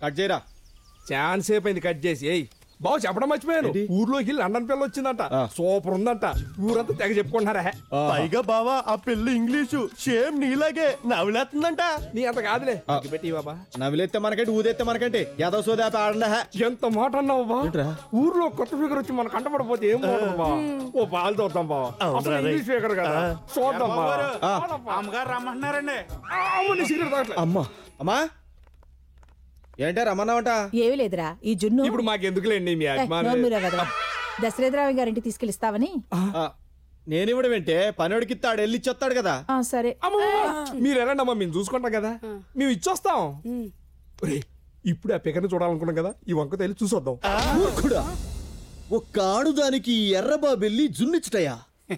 Cut చేయరా. Chance అయిపోయింది cut చేసి. ఏయ్ బావ చెప్పడం మర్చిపోయాను, ఊర్లోకి లండన్ పిల్ల వచ్చిందంట, సూపర్ ఉందంట, ఊరంతా తెగ చెప్పుకుంటున్నారా. పైగా బావా ఆ పిల్ల ఇంగ్లీషు సేమ్ నీలాగే నవ్వులేస్తుందంట. నీ అంత కాదులే పెట్టి బాబా. నవిలేస్తే మనకంటే ఊదేస్తే మనకంటే యాదవ్ సోదా ఆడండా. ఎంత మాట అన్నావు బా. ఊర్లో కొత్త ఫిగర్ వచ్చి మన కంటపడిపోతే ఏం బాగుంటుంది బా. ఓ పాలు చూద్దాం బావ, అసలు ఇంగ్లీష్ ఫిగర్ కదా, చూద్దాం బా. అమ్మగారు రమ్మంటున్నారండి. సిగరెట్ తాగట్లే. అమ్మా అమ్మా ఏంటే రమ్మన్నావంట? ఏవి లేదురా ఈ జున్ను. ఇప్పుడు మాకెందుకులేండి మీ అభిమానం. దశరథరావు గారింటి తీసుకెళ్ళిస్తావని. నేనివ్వడం ఏంటే, పనివాడికి ఇస్తాడు, వెళ్ళి ఇచ్చొస్తాడు కదా. సరే మీరు ఎలాండి అమ్మా, మేము చూసుకుంటాం కదా, మేము ఇచ్చొస్తాం. ఇప్పుడు ఆ పికర్ని చూడాలనుకున్నాం కదా, ఈ వంక తెలి చూసొద్దాం. కూడా ఒక్క ఆడుదానికి ఎర్రబాబెల్లి జున్నిచ్చుటయా?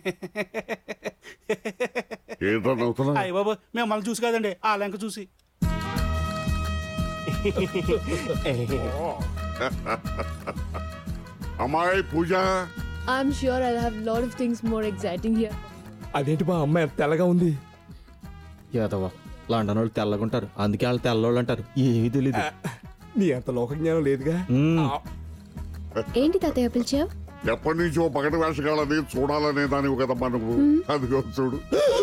అయ్య బాబు మిమ్మల్ని చూసి కదండి, ఆ లెంక చూసి. అమ్మాయి పూజ, I'm sure I'll have a lot of things more exciting here. అదేంటి బా అమ్మాయి తెల్లగా ఉంది? యాదవ లండన్ వాళ్ళు తెల్లగుంటారు, అందుకే వాళ్ళు తెల్లోళ్ళు అంటారు. ఏమీ తెలీదు. నీ అంత లోక జ్ఞానం లేదుగా. ఏంటి తాతయ్య పిలిచావు? ఎప్పటి నుంచో పగటి వేషగాళ్ళని చూడాలనే దానివి కదమ్మా నువ్వు. అదిగో చూడు.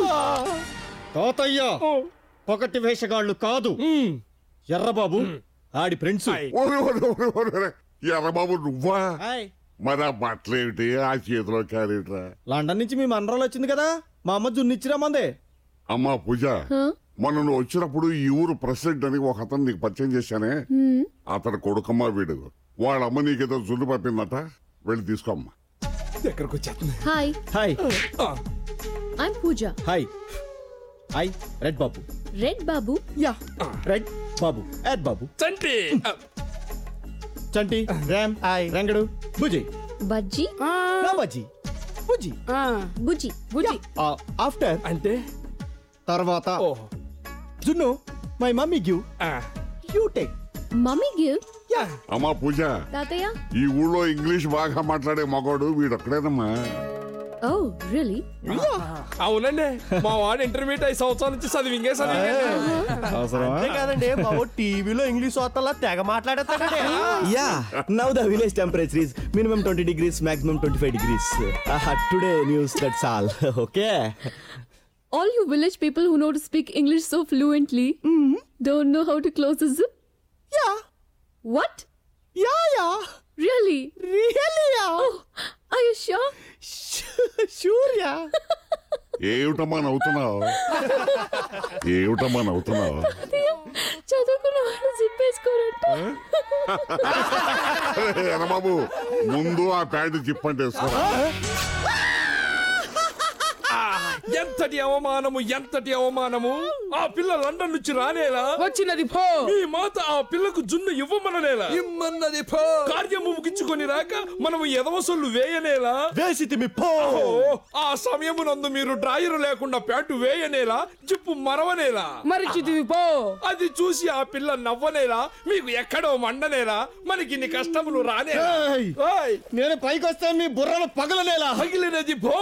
తాతయ్య పొగటి వేషగాళ్ళు కాదు, ఎర్రబాబు ఆడి ఫ్రెండ్స్. ఎర్రబాబు నువ్వా? మరి ఆ బట్టలేమిటి, ఆ చేతిలో క్యారెట్రా? లండన్ నుంచి మీ మనరాలు వచ్చింది కదా, మా అమ్మ జున్నిచ్చిరా మందే. అమ్మా పూజ, మొన్న నువ్వు వచ్చినప్పుడు ఈ ఊరు ప్రెసిడెంట్ అని ఒక అతను నీకు పరిచయం చేశానే, అతను కొడుకమ్మా వీడు. వాళ్ళమ్మ నీకేదో జున్ను పంపిందట, వెళ్ళి తీసుకోమ్మా. ఎక్కడికి వచ్చేస్తుంది? Hi hi I'm Pooja. Hi hi. Red Babu. Red Babu? Yeah red Babu. ఎడ్ బాబు. చంటి చంటి, రామ్, రంగడు, బుజి. బజ్జీ? నా బజ్జి. బుజి. బుజ్జి. బుజ్జి ఆఫ్టర్ అంటే తర్వాత. ఓహో. జున్ను my mummy give, you take. Mummy give? Yeah. అమ్మా పూజ, తాతయ్య ఈ ఊళ్ళో ఇంగ్లీష్ బాగా మాట్లాడే మగవాడు వీడొక్కడేనమ్మా. ఓ రియల్లీ? అవునండి, మా వాడు ఇంటర్మీడియట్ 5 సంవత్సరాల నుంచి చదివింగే అంతే కాదండి బాబు, టీవీలో ఇంగ్లీష్ వార్తల్లో తెగ మాట్లాడేస్తాడండి. Yeah now the village temperature is minimum 20 degrees, maximum 25 degrees. Today news, that's all. Okay. All you village people who know to speak English so fluently don't know how to close a zip? Yeah. What? Yeah. Really? Really, yeah. Oh, are you sure? Sure, yeah. ఏమిటమ్మా నవ్వుతున్నావు? ఏమిటమ్మా నవ్వుతున్నావు? చదువుకున్న వాళ్ళు zip వేసుకోరంట. బాబు, ముందు ఆ pant జిప్పంటే వేసుకోరా. ఎంతటి అవమానము, ఎంతటి అవమానము! ఆ పిల్ల లండన్ నుంచి రానేలా వచ్చినది పో. మీ మాత ఆ పిల్లకు జున్ను ఇవ్వమననేలా, ఇమ్మన్నది పో. కార్యము ముగించుకొని రాక మనము ఎదవసొల్లు వేయనేలా, వేసితిమి పో. ఆ సమయమునందు మీరు డ్రాయరు లేకుండా ప్యాంటు వేయనేలా, జిప్పు మరవనేలా, మరిచితివి పో. అది చూసి ఆ పిల్ల నవ్వనేలా, మీకు ఎక్కడో మండనేలా, మనకి ఇన్ని కష్టములు రానేలా. నేను పైకి వస్తే మీ బుర్రలు పగలనేలా. పగిలినది పో.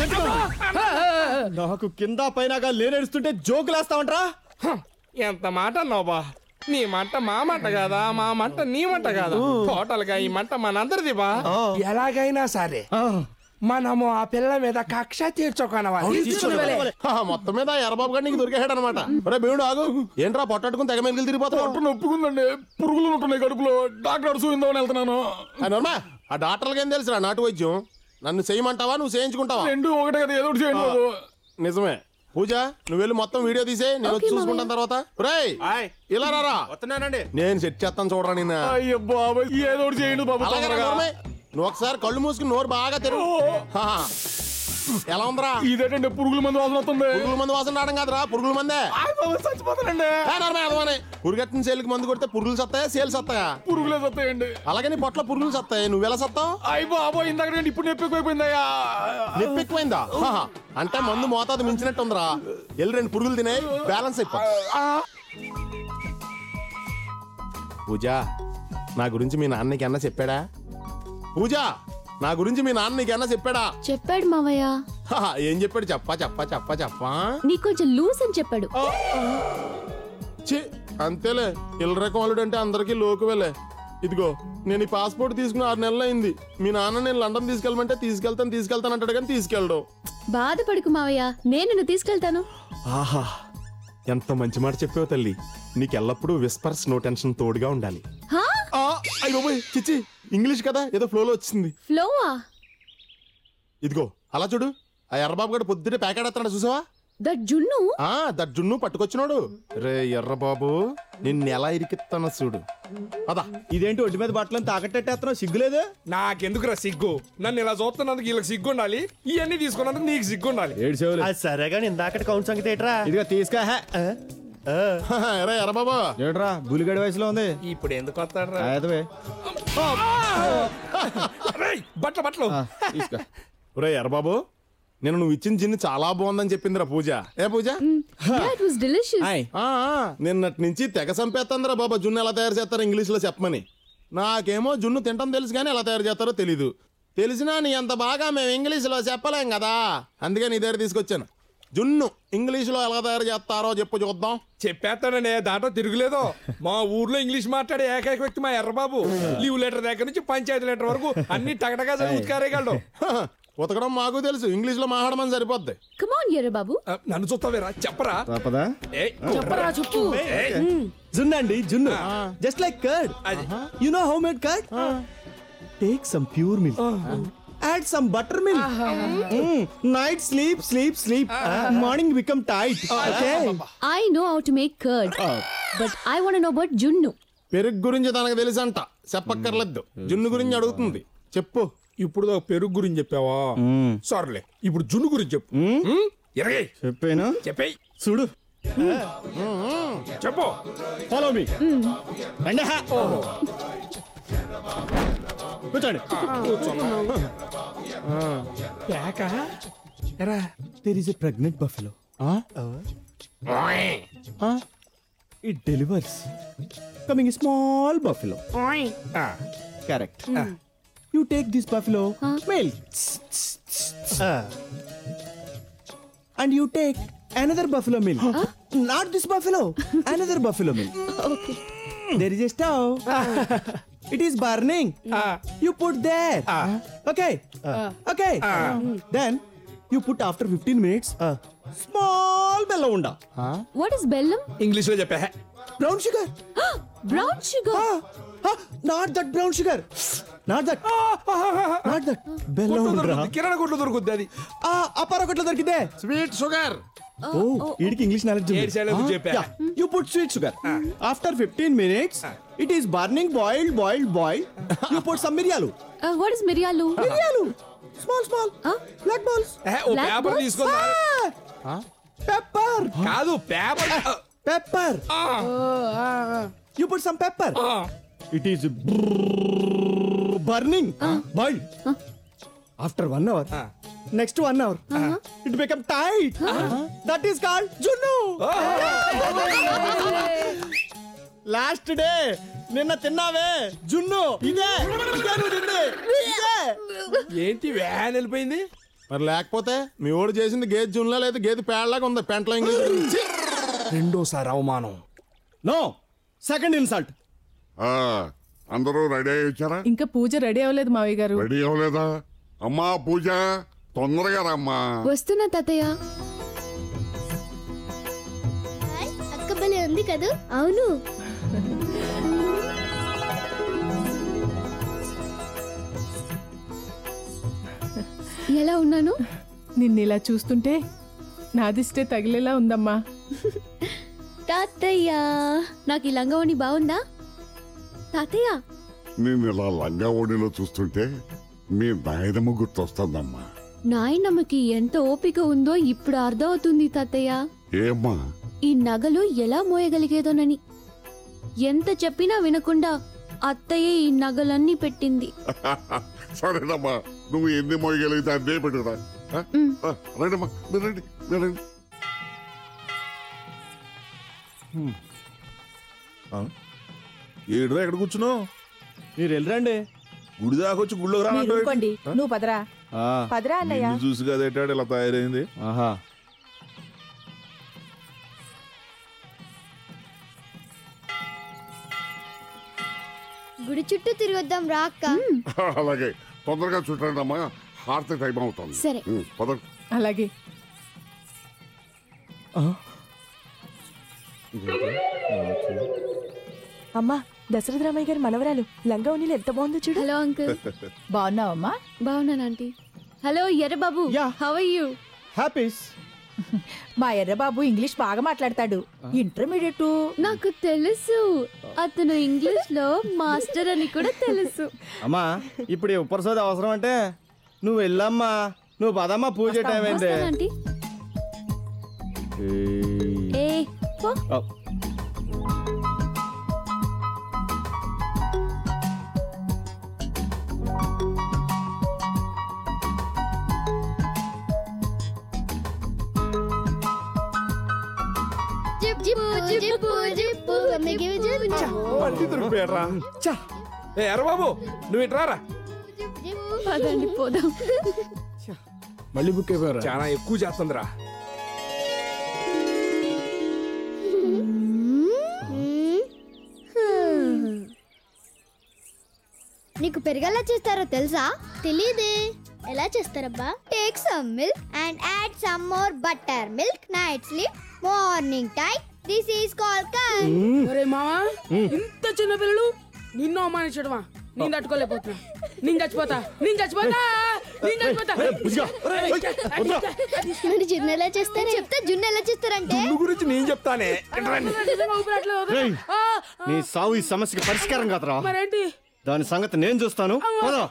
నాకు కింద పైనగా లేనేడుస్తుంటే జోకులేస్తావంట్రా? ఎంత మాట అన్నావు బా. నీ మంట మా మంట కాదా, మా మంట నీ మంట కాదా? టోటల్ గా ఈ మంట మనందరిది బా. ఎలాగైనా సరే మనము ఆ పిల్ల మీద కక్ష తీర్చుకోనవాలి. మొత్తం మీద ఎర్రబాబు గారు నీకు దొరికాడు అనమాట. భీముడు ఆగు, ఏంట్రా పొట్టట్టుకుని తెగ మెలికలు తిరిగిపోతావు? నొప్పుకుందండి, పురుగులు ఉంటున్నాయి కడుపులో, డాక్టర్ చూయిందామని వెళ్తున్నాను. ఆ డాక్టర్లకి ఏం తెలుసురా నాటు వైద్యం? నన్ను చేయమంటావా, నువ్వు చేయించుకుంటావా? రెండు ఒకటే కదా, ఏదో చేయండి. నిజమే. పూజ, నువ్వు వెళ్ళి మొత్తం వీడియో తీసే, నేను వచ్చి చూసుకుంటాను తర్వాత. రేయ్ ఇలా రారా, వస్తున్నానండి. నేను సెట్ చేస్తాను చూడరా నిన్న. అయ్యో బాబాయ్, ఏదో చేయండి బాబు. నువ్వు ఒకసారి కళ్ళు మూసుకుని నోరు బాగా తెరువు. ఎలా ఉందిరా? ఇదేంటంటే పురుగుల మందు వాసన వస్తుంది. పురుగుల మందు వాసన రావడం కాదురా, పురుగుల మందే. చచ్చిపోతానండి. పురుగట్టిన సేలుకి మందు కొడితే పురుగులు సత్తాయా, సేలు సత్తాయా? పురుగులే సత్తాయండి. అలాగే నీ పొట్ల పురుగులు సత్తాయి, నువ్వు ఎలా సత్తావు? అయ్యి బాబోయ్, ఇందాక ఇప్పుడు నొప్పి ఎక్కువైపోయిందయ్యా. నొప్పి ఎక్కువైందా? అంటే మందు మోతాదు మించినట్టు ఉందిరా. వెళ్ళి 2 పురుగులు తినే బ్యాలెన్స్ అయిపో. పూజ, నా గురించి మీ నాన్నకి అన్న చెప్పాడా? పూజ, నా గురించి మీ నాన్న నీకన్నా చెప్పాడా? చెప్పాడు మావయ్య. ఏం చెప్పాడు? చెప్పా. నీకు కొంచెం లూస్ అని చెప్పాడు. అంతేలే ఇల్లరకం అల్లుడు అంటే అందరికీ లోకువేలే. ఇదిగో నేను ఈ పాస్పోర్ట్ తీసుకుని 6 నెలలు అయింది. మీ నాన్న నేను లండన్ తీసుకెళ్ళమంటే తీసుకెళ్తాను అంటాడు కానీ తీసుకెళ్ళడు. బాధపడుకు మావయ్య, నేను నిన్ను తీసుకెళ్తాను. ఆహా, ఎంత మంచి మాట చెప్పావు తల్లి. నీకు ఎల్లప్పుడూ విస్పర్స్ నో టెన్షన్ తోడుగా ఉండాలి. హా? అయ్యో చిచ్చి, ఇంగ్లీష్ కదా ఏదో ఫ్లోలో వచ్చింది. ఫ్లోవా? ఇదిగో అలా చూడు, ఆ ఎర్రబాబు గడు పొద్దుటే ప్యాకెట్ చూసావా? దట్ జున్ను? దర్జున్ను పట్టుకొచ్చినాడు. రే ఎర్రబాబు, నిన్ను ఎలా ఇరికిస్తాను చూడు. అదా ఇదేంటి ఒంటి మీద బట్టలను తాకట్టేస్తున్నావు, సిగ్గులేదు? నాకెందుకురా సిగ్గు? నన్ను ఇలా చూస్తున్నందుకు వీళ్ళకి సిగ్గు ఉండాలి, ఇవన్నీ తీసుకున్నందుకు నీకు సిగ్గు ఉండాలి. ఏడు సేవలు అది సరే కానీ ఇందాకటి కౌంట్ సంగతి ఏంట్రా? ఇదిగో తీసుకా. రే ఎర్రబాబు, ఏడ్రా బులిగడి వయసులో ఉంది. ఇప్పుడు ఎందుకు వస్తాడు అదే బట్టలు తీసుకో. రే ఎర్రబాబు, నేను నువ్వు ఇచ్చిన జిన్ను చాలా బాగుందని చెప్పిందిరా పూజ. ఏ పూజ? Yeah, it was delicious. నిన్నటి నుంచి తెగ సంపేస్తుందిరా బాబా జున్ను ఎలా తయారు చేస్తారో ఇంగ్లీష్ లో చెప్పమని. నాకేమో జున్ను తింటాం తెలుసు కానీ ఎలా తయారు చేస్తారో తెలీదు. తెలిసినా నీ అంత బాగా మేము ఇంగ్లీష్ లో చెప్పలేం కదా, అందుకే నీ దగ్గర తీసుకొచ్చాను. జున్ను ఇంగ్లీష్ లో ఎలా తయారు చేస్తారో చెప్పు చూద్దాం. చెప్పేస్తాననే దాంట్లో తిరుగులేదు. మా ఊర్లో ఇంగ్లీష్ మాట్లాడే ఏకైక వ్యక్తి మా ఎర్రబాబు. లీవ్ లెటర్ దగ్గర నుంచి పంచాయతీ లెటర్ వరకు అన్ని టగటగా ఉత్కారేయగలడు. ఉతకడం మాకు తెలుసు, ఇంగ్లీష్ లో మాట్లాడమని సరిపోద్ది. Come on, ఎర్ర బాబు. నన్ను చూస్తావేరా, చెప్పరా. తప్పదా? చెప్పరా చెప్పు. జున్ను అండి, జున్ను. Just like curd. You know how made curd? Take some pure milk, add some buttermilk. Night sleep. Morning become tight. Okay. I know how to make curd, but I want to know about జున్ను. పెరుగు గురించి తనకు తెలుసంట, చెప్పక్కర్లేదు. జున్ను గురించి అడుగుతుంది, చెప్పు. ఇప్పుడు పెరుగు గురించి చెప్పావా? సర్లే, ఇప్పుడు జున్ను గురించి చెప్పు. ఎరగై చెప్పేనా? చెప్పేయ్. చూడు, చెప్పు. Follow me. కూర్చోండి. ప్యాక ఎరా. There is a pregnant buffalo. It delivers. Coming a small buffalo. Correct. You take this buffalo milk. And you take another buffalo milk. Not this buffalo. Another buffalo milk. Okay. There is a stove. It is burning. You put there. Okay. Okay. Then you put after 15 minutes small bella unda. What is బెల్లం? English లో చెప్పా. Brown sugar. Brown sugar. Not that brown sugar. Not that. Not that. Bella unda. కిరాణా కొట్లో దొరుకుద్ది అది. అపారకొట్లో దొరికితే sweet sugar. వీడికి English knowledge ఉంది. ఏడు సార్లు చెప్పా. You put sweet sugar. After 15 minutes, it is burning, boiled. You put some miryalu. What is మిరియాలు? Small. Black balls. ఓ Black పేపర్ balls? తీసుకుందా? Pepper. కాదు paper. Pepper. You put some pepper. It is burning. Boil. After 1 hour. Next 1 hour. It become tight. That is called జున్ను. Last day నిన్న తిన్నావే జున్ను ఇదే. ఏంటి వ్యాన్ వెళ్ళిపోయింది? మరి లేకపోతే మీ ఓడి చేసింది గేదె జున్లా లేదు గేదె పేడలాగా ఉంది పెంట్లో ఇంగ్లీష్. రెండోసారి అవమానం. No, second insult. అందరూ రెడీ అయ్యి వచ్చారా? ఇంకా పూజ రెడీ అవ్వలేదు మావయ్య గారు. రెడీ అవ్వలేదా? అమ్మా పూజ, తొందరగా రమ్మా. వస్తున్నా తాతయ్య. అక్క భలే ఉంది కదా. అవును. ఎలా ఉన్నాను? నిన్ను ఇలా చూస్తుంటే నాదిష్టే తగిలేలా ఉందమ్మా. తాతయ్య, నాకు ఈ లంగావోణి బాగుందా? తాతయ్య, నేను ఇలా లంగా ఓడిలో చూస్తుంటే మీ నాయనమ్మ గుర్తొస్తుందమ్మా. నాయనమ్మకి ఎంత ఓపిక ఉందో ఇప్పుడు అర్థమవుతుంది తాతయ్య. ఏమ్మా? ఈ నగలు ఎలా మోయగలిగేదోనని. ఎంత చెప్పినా వినకుండా అత్తయ్య ఈ నగలన్నీ పెట్టింది. సరేనమ్మా, నువ్వు ఎన్ని మోయగలిగితే అదే పెట్టురా. రండమ్మా, మీరండి. ఏడురా ఎక్కడ కూర్చున్నావు? మీరు వెళ్ళరండి. గుడి దాకా వచ్చి గుళ్ళోకి రానంటే ఊరుకోండి, నువ్వు పదరా. పదరా అన్నయ్య. చూసి కదేటాడు ఇలా తయారైంది. ఆహా, గుడి చుట్టూ తిరగొద్దాం రా అక్క. అలాగే తొందరగా చుట్టండి అమ్మా, హారతి టైం అవుతుంది. సరే. పద. అలాగే. అమ్మా, దశరథ రామయ్య గారి మనవరాలు లంగా ఉన్నీలు ఎంత బాగుందో చూడు. Hello uncle. బాగున్నావమ్మా? బాగున్నాను aunty. Hello Errababu. Yeah. How are you? హ్యాపీస్. మా ఎర్రబాబు ఇంగ్లీష్ బాగా మాట్లాడతాడు. ఇంటర్మీడియట్. నాకు తెలుసు, అతను ఇంగ్లీష్ లో మాస్టర్ అని కూడా తెలుసు. అమ్మా, ఇప్పుడు ఈ ఉపరసోది అవసరం అంటే నువ్వు వెళ్ళమ్మా, నువ్వు పదమ్మా, పూజ టైం అయింది. వస్తాను ఆంటీ. ఏ పో. జిప్పు జిప్పు జిప్పు అమ్మకి మళ్ళీ దొరికిపోయారా? ఏ ఎర్రబాబు, నువ్వు ఇటు రారా. పదండి పోదాం. మళ్ళీ బుక్ అయిపోయారా? చాలా ఎక్కువ చేస్తుందిరా. నీకు పెరుగెలా చేస్తారో తెలుసా? తెలీదే. ఎలా చేస్తారబ్బా? Take some milk and add some more buttermilk. Night sleep, morning time. This is called curd. ఒరే మావా, ఇంత చిన్న పిల్లలు నిన్ను అవమానించడమా? నేను తట్టుకోలేకపోతున్నా. నేను చచ్చిపోతా. మరి జున్ను ఎలా చేస్తారు చెప్తే, జున్ను ఎలా చేస్తారంటే జున్ను గురించి నేను చెప్తానే. నీ సావు ఈ సమస్యకి పరిష్కారం కాదురా. మరేంటి? దాని సంగతి నేను చూస్తాను. పోదా.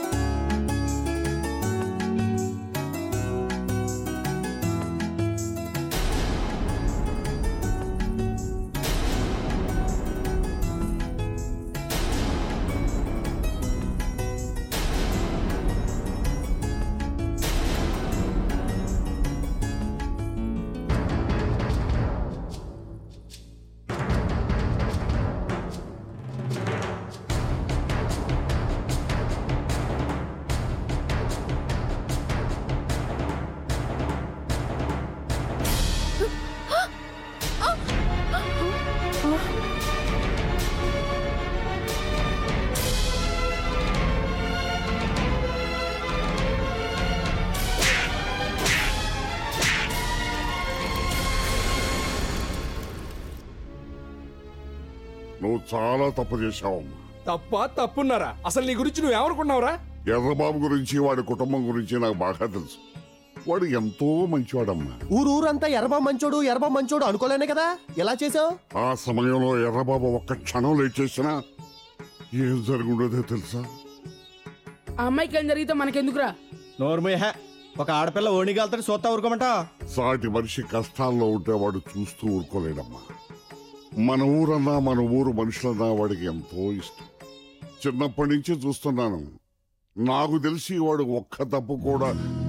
నువ్వు చాలా తప్పు చేశావమ్మా. తప్పున్నారా? అసలు నీ గురించి నువ్వేమనుకున్నావురా? ఎర్రబాబు గురించి, వాడి కుటుంబం గురించి నాకు బాగా తెలుసు. వాడు ఎంతో మంచివాడమ్మా. ఊరంతా ఎర్రబాబు మంచోడు అనుకోలేనే కదా, ఎలా చేసావు? ఆ సమయంలో ఎర్రబాబు ఒక్క క్షణం లేట్ చేసినా ఏం జరుగుండేదో తెలుసా? ఆ అమ్మాయికి ఏం జరిగితే మనకెందుకురా? నోర్మేహ, ఒక ఆడపిల్ల ఓణిగాలతో సోత్తా ఊరుకోమంట. సాటి మనిషి కష్టాల్లో ఉంటే వాడు చూస్తూ ఊరుకోలేడమ్మా. మన ఊరన్నా, మన ఊరు మనుషులన్నా వాడికి ఎంతో ఇష్టం. చిన్నప్పటి నుంచి చూస్తున్నాను. నాకు తెలిసి వాడు ఒక్క తప్పు కూడా.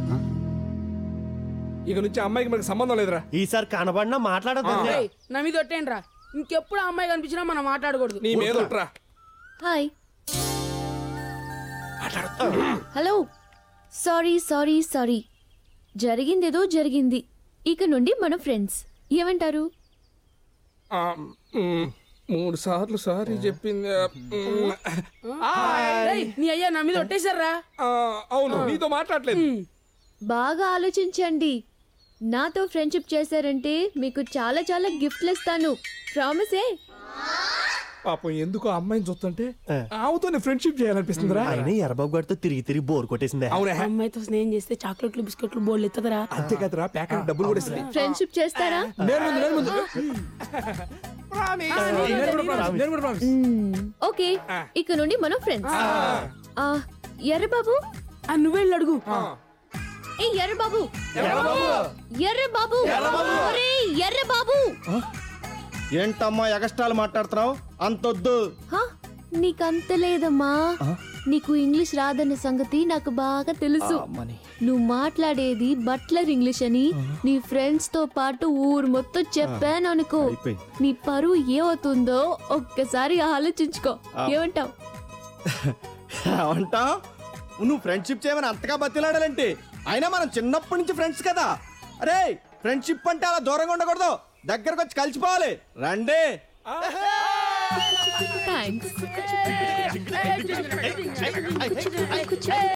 ఇక నుంచి అమ్మాయికి మనకు సంబంధం లేదురా. ఈసారి కనబడినా మాట్లాడదు. ఏయ్, నా మీద ఒట్టేంట్రా? ఇంకెప్పుడు ఆ అమ్మాయి కనిపించినా మనం మాట్లాడకూడదు. నీ మీద ఒట్టురా. హాయ్. హలో. సారీ. జరిగిందేదో జరిగింది. ఇక నుండి మన ఫ్రెండ్స్. ఏమంటారు? 3 సార్లు సారీ చెప్పింది. ఏయ్, నీ అయ్యా నా మీద ఒట్టేశారా? అవును, నీతో మాట్లాడలేదు. బాగా ఆలోచించండి. నాతో ఫ్రెండ్షిప్ చేశారంటే మీకు చాలా చాలా గిఫ్ట్లు ఇస్తాను. ప్రామిసే. పాపం ఎందుకు ఆ అమ్మాయిని చూస్తుంటే ఆమెతో ఫ్రెండ్షిప్ చేయాలనిపిస్తుందిరా. ఎర్రబాబు గారితో తిరిగి బోర్ కొట్టేసింది. అవునా? అమ్మాయితో స్నేహం చేస్తే చాక్లెట్లు బిస్కెట్లు బోర్డు ఎత్తదరా? అంతే కదరా, ప్యాకెట్ డబ్బులు కూడా ఇస్తుంది. ఫ్రెండ్షిప్ చేస్తారా? ఓకే, ఇక నుండి మనం ఫ్రెండ్స్. ఎర్రబాబు, నువ్వెళ్ళి అడుగు. ఏ ఎర్రబాబు, ఎర్రబాబు. ఏంటమ్మా ఎగస్ట్రాలు మాట్లాడుతున్నావు? అంతొద్దు. నీకంత లేదమ్మా. నీకు ఇంగ్లీష్ రాదన్న సంగతి నాకు బాగా తెలుసు. నువ్వు మాట్లాడేది బట్లర్ ఇంగ్లీష్ అని నీ ఫ్రెండ్స్ తో పాటు ఊరు మొత్తం చెప్పాను అనుకో, నీ పరువు ఏమవుతుందో ఒక్కసారి ఆలోచించుకో. ఏమంటావు? నువ్వు ఫ్రెండ్షిప్ చేయమని అంతగా బతిలాడాలంటే? అయినా మనం చిన్నప్పటి నుంచి ఫ్రెండ్స్ కదా. అరే, ఫ్రెండ్షిప్ అంటే అలా దూరంగా ఉండకూడదు, దగ్గరకు వచ్చి కలిసిపోవాలి. రండి. థ్యాంక్స్